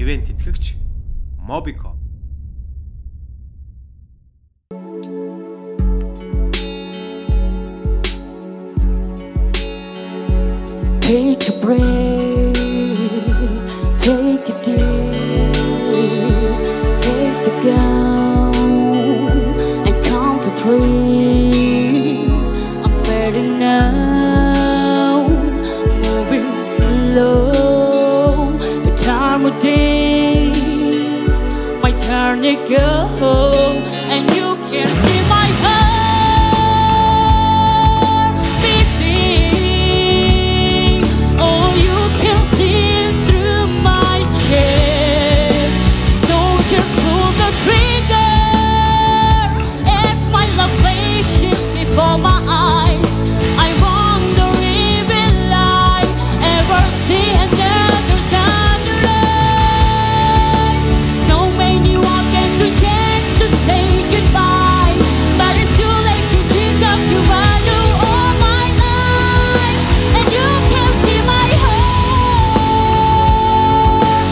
ивент тэтгэгч Mobico. Take a break, take a deep, take the gun and count to 3. I'm sweating now, moving slow. The time of day, my turn to go, and you can see my heart. For my eyes, I wonder if in life ever see another sunrise. So many walking to chance to say goodbye, but it's too late to dream of to value all my life. And you can see my heart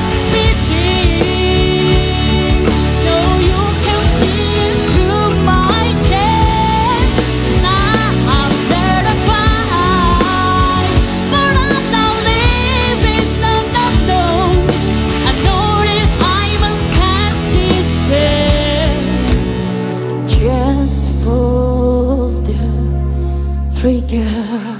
beating. No, you can see it through my chest. I'm terrified, but I'm not living, no, no, no. I know that I must pass this test. Just pull the trigger.